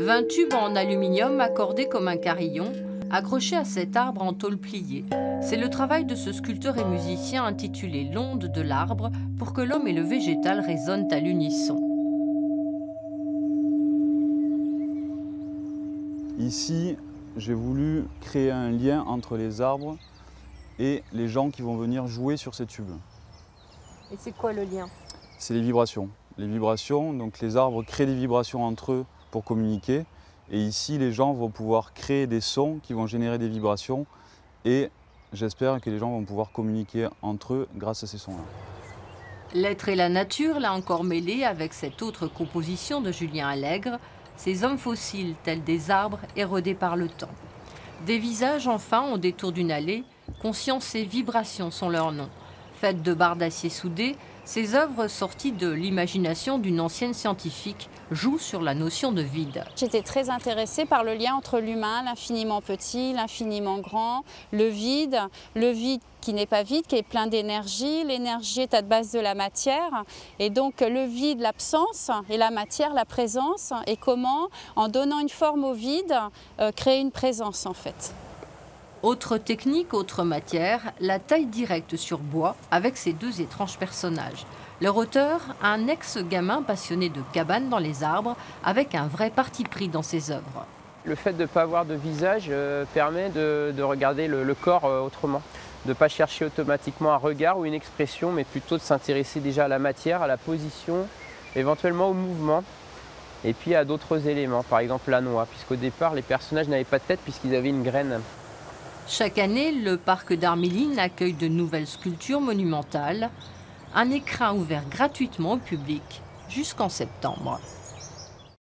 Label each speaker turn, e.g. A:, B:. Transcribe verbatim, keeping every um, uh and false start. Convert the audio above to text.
A: vingt tubes en aluminium accordés comme un carillon, accrochés à cet arbre en tôle pliée. C'est le travail de ce sculpteur et musicien intitulé L'onde de l'arbre pour que l'homme et le végétal résonnent à l'unisson.
B: Ici, j'ai voulu créer un lien entre les arbres et les gens qui vont venir jouer sur ces tubes.
A: Et c'est quoi le lien?
B: C'est les vibrations. Les vibrations, donc les arbres créent des vibrations entre eux pour communiquer. Et ici, les gens vont pouvoir créer des sons qui vont générer des vibrations. Et j'espère que les gens vont pouvoir communiquer entre eux grâce à ces sons-là.
A: L'être et la nature, là encore mêlés avec cette autre composition de Julien Allègre, ces hommes fossiles tels des arbres érodés par le temps. Des visages enfin au détour d'une allée, conscience et vibration sont leurs noms. Faites de barres d'acier soudées, ces œuvres sorties de l'imagination d'une ancienne scientifique jouent sur la notion de vide.
C: J'étais très intéressée par le lien entre l'humain, l'infiniment petit, l'infiniment grand, le vide, le vide qui n'est pas vide, qui est plein d'énergie. L'énergie est à la base de la matière. Et donc le vide, l'absence, et la matière, la présence. Et comment, en donnant une forme au vide, euh, créer une présence en fait.
A: Autre technique, autre matière, la taille directe sur bois avec ces deux étranges personnages. Leur auteur, un ex-gamin passionné de cabanes dans les arbres, avec un vrai parti pris dans ses œuvres.
D: Le fait de ne pas avoir de visage euh, permet de, de regarder le, le corps euh, autrement, de ne pas chercher automatiquement un regard ou une expression, mais plutôt de s'intéresser déjà à la matière, à la position, éventuellement au mouvement, et puis à d'autres éléments, par exemple la noix, puisqu'au départ, les personnages n'avaient pas de tête puisqu'ils avaient une graine.
A: Chaque année, le parc d'Arméline accueille de nouvelles sculptures monumentales. Un écrin ouvert gratuitement au public jusqu'en septembre.